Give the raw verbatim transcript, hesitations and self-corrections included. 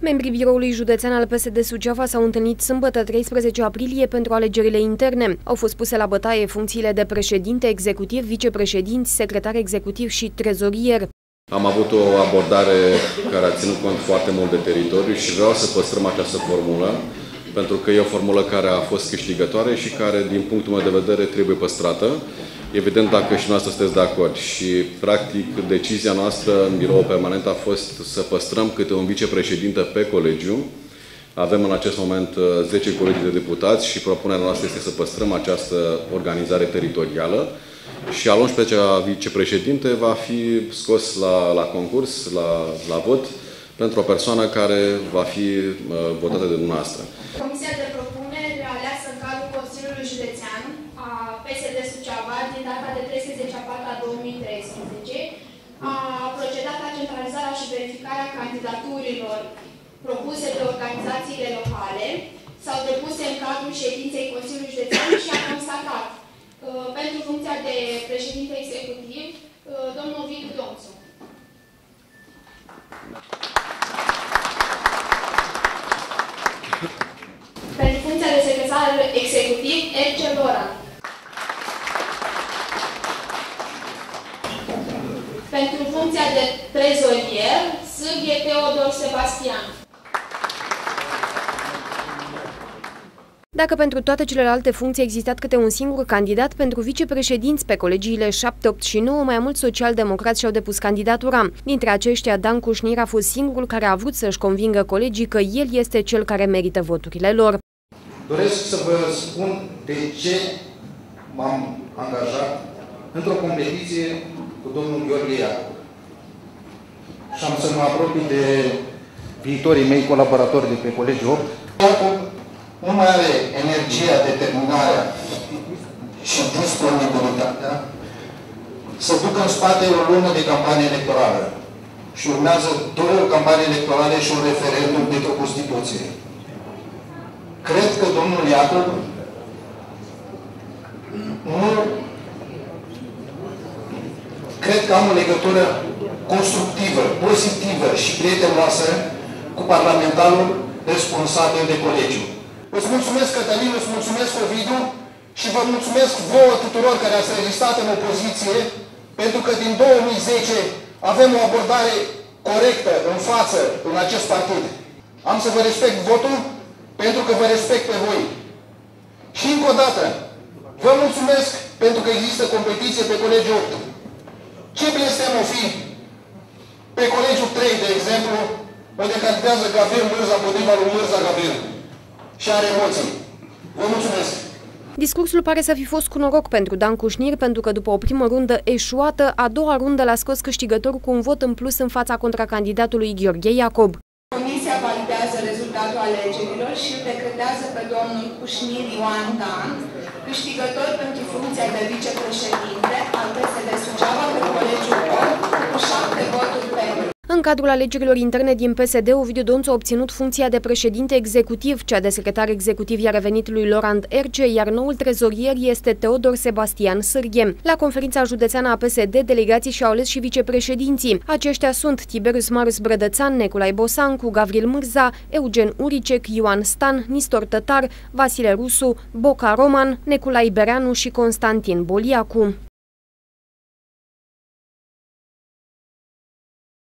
Membrii biroului județean al P S D Suceava s-au întâlnit sâmbătă treisprezece aprilie pentru alegerile interne. Au fost puse la bătaie funcțiile de președinte executiv, vicepreședinți, secretar executiv și trezorier. Am avut o abordare care a ținut cont foarte mult de teritoriu și vreau să păstrăm această formulă, pentru că e o formulă care a fost câștigătoare și care, din punctul meu de vedere, trebuie păstrată. Evident, dacă și noastră sunteți de acord. Și, practic, decizia noastră în birou permanent a fost să păstrăm câte un vicepreședinte pe colegiu. Avem în acest moment zece colegi de deputați și propunerea noastră este să păstrăm această organizare teritorială. Și al unsprezecea vicepreședinte va fi scos la, la concurs, la, la vot, pentru o persoană care va fi uh, votată de dumneavoastră. Comisia de propuneri aleasă în cadrul Consiliului Județean a P S D Suceava din data de treisprezece a patra două mii treisprezece a procedat la centralizarea și verificarea candidaturilor propuse de organizațiile locale sau depuse în cadrul ședinței Consiliului Județean și a constatat uh, pentru funcția de președinte executiv uh, domnul Ovidiu Donțu. Pentru funcția de secretar executiv, Erce Loran. Pentru funcția de trezorier, Sârghe Teodor Sebastian. Dacă pentru toate celelalte funcții a existat câte un singur candidat, pentru vicepreședinți pe colegiile șapte, opt și nouă, mai mulți socialdemocrați și-au depus candidatura. Dintre aceștia, Dan Cușnir a fost singurul care a vrut să-și convingă colegii că el este cel care merită voturile lor. Doresc să vă spun de ce m-am angajat într-o competiție cu domnul Gheorghe Iacob. Și am să mă apropii de viitorii mei colaboratori de pe Colegiul opt. Iacob nu mai are energia, determinarea și disponibilitatea să ducă în spate o lună de campanie electorală. Și urmează două campanii electorale și un referendum pentru Constituție. Cred că domnul Iacob nu... Cred că am o legătură constructivă, pozitivă și prietenoasă cu parlamentarul responsabil de colegiu. Îți mulțumesc, Cătălin, îți mulțumesc, Ovidiu, și vă mulțumesc vouă tuturor care ați rezistat în opoziție, pentru că din două mii zece avem o abordare corectă în față în acest partid. Am să vă respect votul, pentru că vă respect pe voi. Și încă o dată, vă mulțumesc pentru că există competiție pe Colegiul opt. Ce blestem o fi pe Colegiul trei, de exemplu, unde candidează Gabriel Mârza împotriva lui Mârza Gabriel și are emoții. Vă mulțumesc! Discursul pare să fi fost cu noroc pentru Dan Cușnir, pentru că după o primă rundă eșuată, a doua rundă l-a scos câștigător cu un vot în plus în fața contracandidatului Gheorghe Iacob. Comisia validează rezultatul alegerilor și îl decretează pe domnul Cușnir Ioan Dan câștigător pentru funcția de vicepreședinte al P S D Suceava pe Colegiul opt cu șapte voturi pentru. În cadrul alegerilor interne din P S D, Ovidiu Donțu a obținut funcția de președinte executiv, cea de secretar executiv i-a revenit lui Laurent Erce, iar noul trezorier este Teodor Sebastian Sârghe. La conferința județeană a P S D, delegații și-au ales și vicepreședinții. Aceștia sunt Tiberius Marius Brădățan, Neculai Bosancu, Gavril Mârza, Eugen Uricec, Ioan Stan, Nistor Tătar, Vasile Rusu, Boca Roman, Neculai Bereanu și Constantin Boliacu.